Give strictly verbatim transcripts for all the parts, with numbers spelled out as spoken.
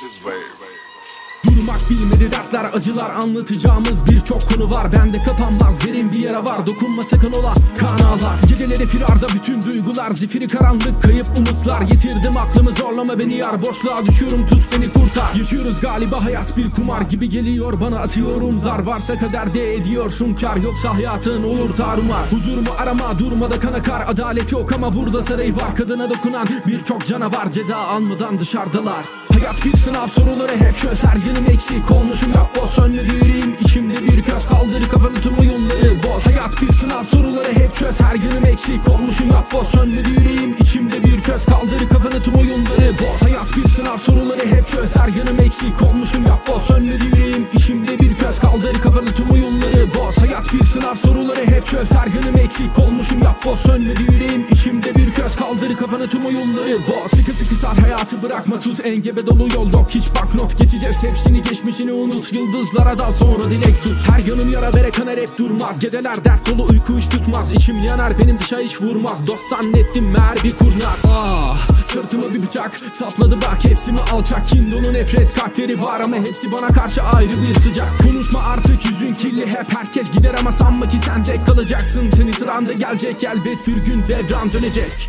Durmak bilmedi dertler, acılar, anlatacağımız birçok konu var. Bende kapanmaz derin bir yara var, dokunma sakın ola kanallar. Geceleri firarda bütün duygular, zifiri karanlık, kayıp umutlar. Yitirdim aklımı, zorlama beni yar, boşluğa düşüyorum, tut beni kurtar. Yaşıyoruz galiba hayat bir kumar gibi geliyor bana, atıyorum zar. Varsa kaderde ediyorsun kar, yoksa hayatın olur tarumar. Huzurumu arama, durmada kan akar, adalet yok ama burada saray var. Kadına dokunan birçok canavar, ceza almadan dışarıdalar. Hayat bir sınav, soruları hep çözer, yanım eksik olmuşum yok boz. Sönmedi yüreğim, içimde bir köz, kaldır kafanı, tüm oyunları boz. Hayat bir sınav, soruları hep çözer, yanım eksik olmuşum yok boz. Sönmedi yüreğim, içimde bir köz, kaldır kafanı, tüm oyunları boz. Hayat bir sınav, soruları hep çözer, yanım eksik olmuşum yok boz. Sönmedi yüreğim, içimde bir köz, kaldır kafanı, tüm oyunları boz. Hayat bir sınav, soruları hep çözer, yanım eksik olmuşum yok boz. Sönmedi yüreğim, içimde bir köz, kaldır kafanı, tüm oyunları boz. Sıkı sıkı sar, hayatı bırakma tut, engebe dolu yol yok, hiç banknot. Geçeceğiz hepsini, geçmişini unut, yıldızlara dal sonra dilek tut. Her yanım yara vere kanar, hep durmaz, geceler dert dolu, uyku hiç tutmaz. İçim yanar, benim dışa hiç vurmaz, dost zannettim meğer bir kurnaz. Ah, sırtıma bir bıçak sapladı bak, hepsimi alçak. Kin dolu nefret kalpleri var ama hepsi bana karşı ayrı bir sıcak. Konuşma artık, yüzün kirli hep, herkes gider ama sanma ki sen tek kalacaksın. Senin sıranda gelecek elbet bir gün, devran dönecek.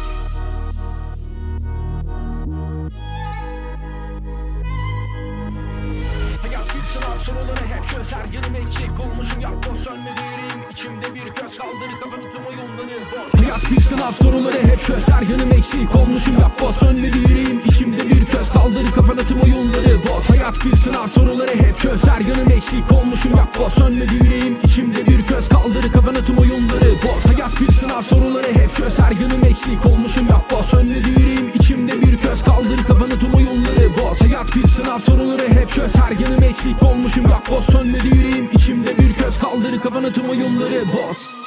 Soruları hep çözer, yanım eksik olmuşum yapboz. Sönmedi yüreğim, içimde bir köz, kaldır kafanı, tüm oyunları boz. Hayat bir sınav, soruları hep çözer, yanım eksik olmuşum yapboz. Sönmedi yüreğim, içimde bir köz, kaldır kafanı, tüm oyunları boz. Hayat bir sınav, soruları hep çözer, yanım eksik olmuşum yapboz. Sönmedi yüreğim, içimde bir köz, kaldır kafanı, tüm oyunları boz. Hayat bir sınav, soruları hep çözer, yanım eksik olmuşum yapboz. Sönmedi yüreğim, içimde bir köz, kaldır kafanı, tüm oyunları boz. Hayat bir sınav, soruları hep çözer, yanım eksik olmuşum yok boz. Sönmedi yüreğim, içimde bir köz, kaldır kafanı, tüm oyunları boz.